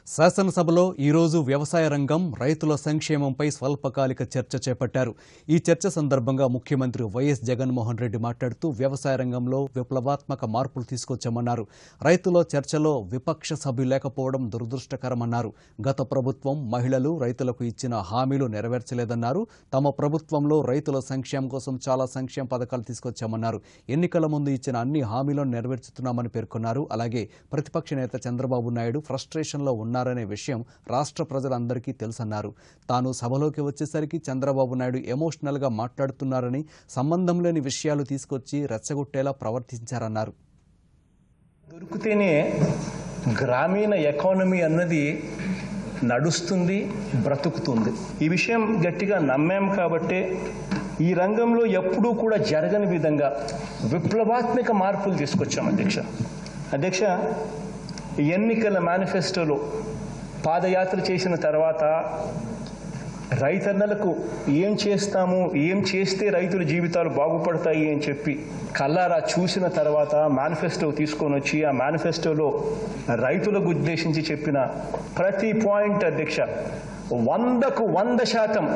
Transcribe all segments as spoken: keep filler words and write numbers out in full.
శాసనసభలో ఈరోజు వ్యవసాయ రంగం రైతుల సంక్షేమంపై స్వల్పకాలిక చర్చ చేపట్టారు. ఈ చర్చ సందర్భంగా ముఖ్యమంత్రి వైఎస్ జగన్మోహన్ రెడ్డి మాట్లాడుతూ వ్యవసాయ రంగంలో విప్లవాత్మక మార్పులు తీసుకొచ్చామన్నారు. రైతుల చర్చలో విపక్ష సభ్యులు లేకపోవడం దురదృష్టకరమన్నారు. గత ప్రభుత్వం మహిళలు రైతులకు ఇచ్చిన హామీలు నెరవేర్చలేదన్నారు. తమ ప్రభుత్వంలో రైతుల సంక్షేమం కోసం చాలా సంక్షేమ పథకాలు తీసుకొచ్చామన్నారు. ఎన్నికల ముందు ఇచ్చిన అన్ని హామీలను నెరవేర్చుతున్నామని పేర్కొన్నారు. అలాగే ప్రతిపక్ష నేత చంద్రబాబు నాయుడు ఫ్రస్ట్రేషన్లో ఉన్నారనే విషయం రాష్ట్ర ప్రజలందరికీ తెలుసన్నారు. తాను సభలోకి వచ్చేసరికి చంద్రబాబు నాయుడు ఎమోషనల్గా మాట్లాడుతున్నారని, సంబంధం లేని విషయాలు తీసుకొచ్చి రెచ్చగొట్టేలా ప్రవర్తించారన్నారు. దొరికితేనే గ్రామీణ ఎకానమీ అన్నది నడుస్తుంది, బ్రతుకుతుంది. ఈ విషయం గట్టిగా నమ్మాం కాబట్టే ఈ రంగంలో ఎప్పుడూ కూడా జరగని విధంగా విప్లవాత్మక మార్పులు తీసుకొచ్చాం అధ్యక్ష. అధ్యక్ష ఎన్నికల మేనిఫెస్టోలో పాదయాత్ర చేసిన తర్వాత రైతన్నలకు ఏం చేస్తాము, ఏం చేస్తే రైతుల జీవితాలు బాగుపడతాయి అని చెప్పి కల్లారా చూసిన తర్వాత మేనిఫెస్టో తీసుకొని వచ్చి ఆ మేనిఫెస్టోలో రైతులకు ఉద్దేశించి చెప్పిన ప్రతి పాయింట్ అధ్యక్ష వందకు వంద శాతం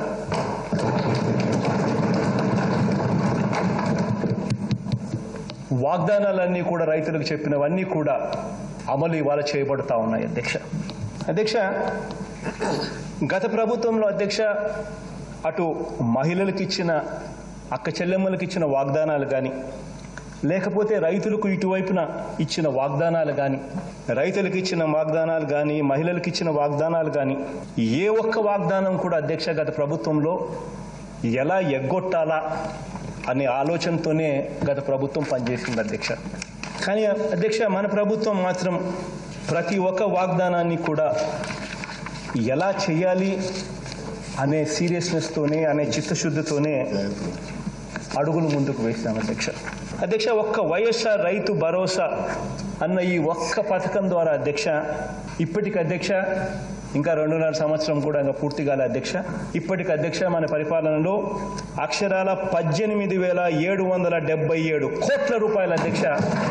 వాగ్దానాలన్నీ కూడా రైతులకు చెప్పినవన్నీ కూడా అమలు ఇవాళ చేయబడతా ఉన్నాయి అధ్యక్ష. అధ్యక్ష గత ప్రభుత్వంలో అధ్యక్ష అటు మహిళలకు ఇచ్చిన, అక్క చెల్లెమ్మలకు ఇచ్చిన వాగ్దానాలు కానీ, లేకపోతే రైతులకు ఇటువైపున ఇచ్చిన వాగ్దానాలు కానీ, రైతులకు ఇచ్చిన వాగ్దానాలు కానీ, మహిళలకు ఇచ్చిన వాగ్దానాలు కానీ, ఏ ఒక్క వాగ్దానం కూడా అధ్యక్ష గత ప్రభుత్వంలో ఎలా ఎగ్గొట్టాలా అనే ఆలోచనతోనే గత ప్రభుత్వం పనిచేసింది అధ్యక్ష. కానీ అధ్యక్ష మన ప్రభుత్వం మాత్రం ప్రతి ఒక్క వాగ్దానాన్ని కూడా ఎలా చేయాలి అనే సీరియస్నెస్తోనే, అనే చిత్తశుద్ధితోనే అడుగులు ముందుకు వేస్తాం అధ్యక్ష. అధ్యక్ష ఒక్క వైఎస్ఆర్ రైతు భరోసా అన్న ఈ ఒక్క పథకం ద్వారా అధ్యక్ష ఇప్పటికి అధ్యక్ష ఇంకా రెండున్నర సంవత్సరం కూడా ఇంకా పూర్తి కాలే అధ్యక్ష. ఇప్పటికి అధ్యక్ష మన పరిపాలనలో అక్షరాల పద్దెనిమిది వేల ఏడు వందల డెబ్బై ఏడు కోట్ల రూపాయల అధ్యక్ష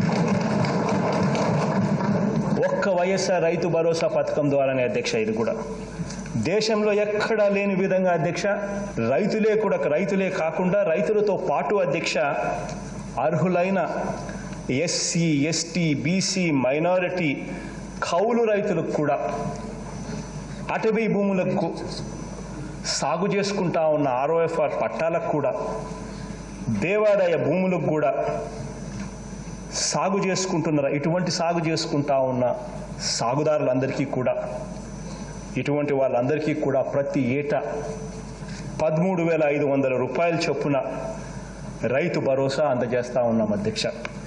ఒక్క వైఎస్ఆర్ రైతు భరోసా పథకం ద్వారానే అధ్యక్ష. ఇది కూడా దేశంలో ఎక్కడా లేని విధంగా అధ్యక్ష రైతులే కూడా రైతులే కాకుండా రైతులతో పాటు అధ్యక్ష అర్హులైన ఎస్సీ, ఎస్టీ, బీసీ, మైనారిటీ, కౌలు రైతులకు కూడా, అటవీ భూములకు సాగు చేసుకుంటా ఉన్న ఆర్ఓఎఫ్ఆర్ పట్టాలకు కూడా, దేవాదాయ భూములకు కూడా సాగు చేసుకుంటున్నారా ఇటువంటి సాగు చేసుకుంటా ఉన్న సాగుదారులందరికీ కూడా, ఇటువంటి వాళ్ళందరికీ కూడా ప్రతి ఏటా పదమూడు వేల ఐదు వందల రూపాయల చొప్పున రైతు భరోసా అందజేస్తా ఉన్నాం అధ్యక్ష.